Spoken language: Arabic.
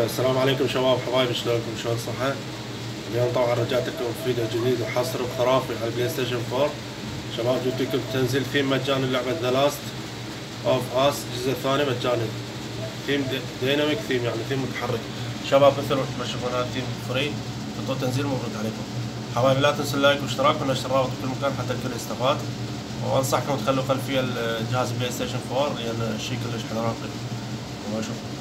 السلام عليكم شباب حبايبي، شلونكم؟ شلون صحة؟ اليوم طبعا رجعت لكم فيديو جديد وحصر خرافي على البلاي ستيشن 4. شباب جبت لكم تنزيل ثيم مجاني للعبة ذا لاست اوف اس الجزء الثاني مجاني. ثيم ديناميك ثيم، يعني ثيم متحرك. شباب مثل ما تشوفون هذا ثيم فري، حطوا تنزيل، مبروك عليكم. حبايبي لا تنسوا اللايك والاشتراك ونشر الرابط بكل مكان حتى الكل يستفاد. وانصحكم تخلوا خلفية الجهاز بلاي ستيشن 4 لان الشيء كلش حلو راقي. واشوف